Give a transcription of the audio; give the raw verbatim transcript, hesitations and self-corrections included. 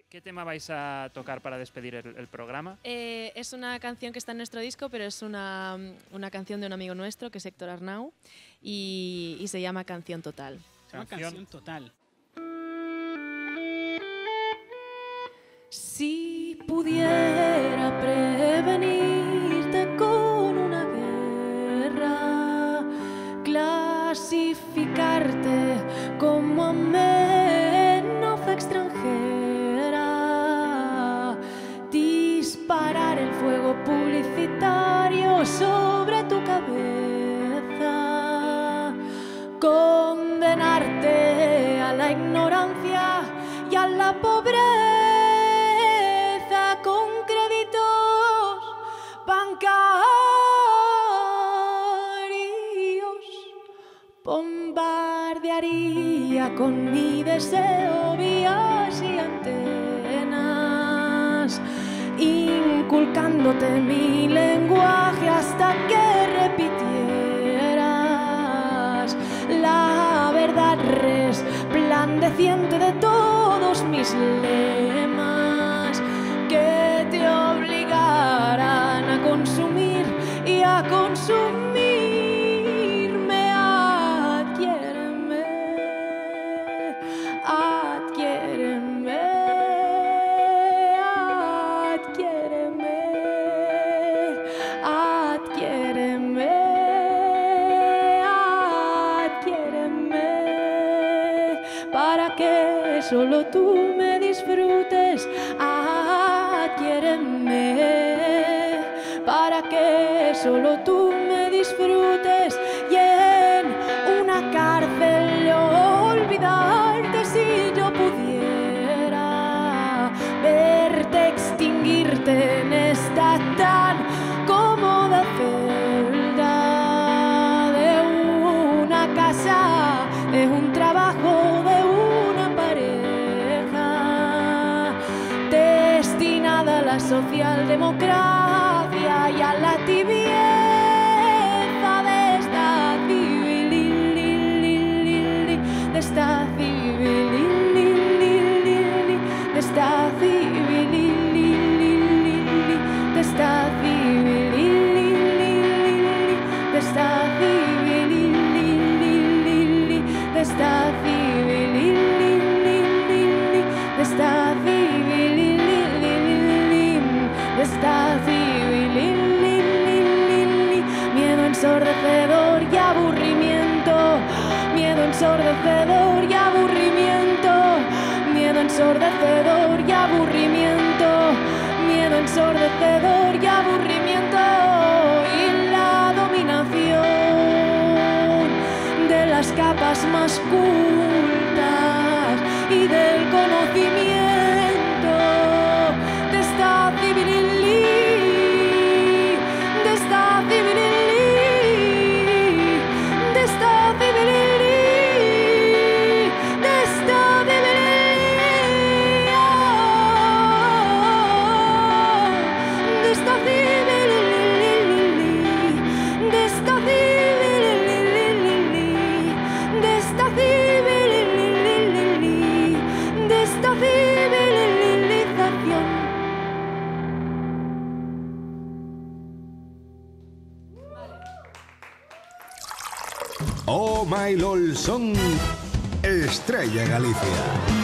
¿Qué tema vais a tocar para despedir el, el programa? Eh, es una canción que está en nuestro disco, pero es una, una canción de un amigo nuestro, que es Héctor Arnau, y, y se llama Canción Total. Se llama Canción. Canción Total. Si pudiera prevenirte con una guerra, clasificarte como amenaza extranjera, disparar el fuego publicitario sobre tu cabeza, condenarte a la ignorancia y a la pobreza con créditos bancarios, bombardearía con mi deseo vías y antenas, inculcándote mi lenguaje hasta que repitieras la verdad resplandeciente de todos mis lemas, que te obligarán a consumir y a consumirme. Adquiéreme, adquiéreme, adquiéreme, adquiéreme, adquiéreme, para que solo tú me disfrutes. Adquiéreme, para que solo tú me disfrutes, y en una cárcel olvidarte si yo pudiera verte extinguirte en esta tan cómoda celda de una casa, de un trabajo, de una pareja destinada a la socialdemocracia y a la tibieza de esta civil, de esta civil, de esta civil, de esta civil, de esta civil, de esta civil, de esta civil, de esta civil, miedo ensordecedor y aburrimiento, miedo ensordecedor y aburrimiento, miedo ensordecedor y aburrimiento, miedo ensordecedor y aburrimiento, y la dominación de las capas más cultas y del conocimiento de esta civilidad, de esta civilidad, de esta civilidad, de esta civilidad, de esta civilidad, de esta civilidad, de esta civilidad, de esta civilización. Oh My Lol son Estrella Galicia.